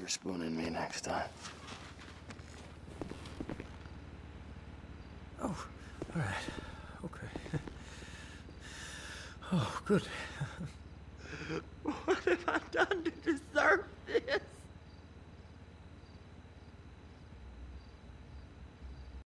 spooning me next time. Oh, all right. Okay. Oh, good. What have I done to deserve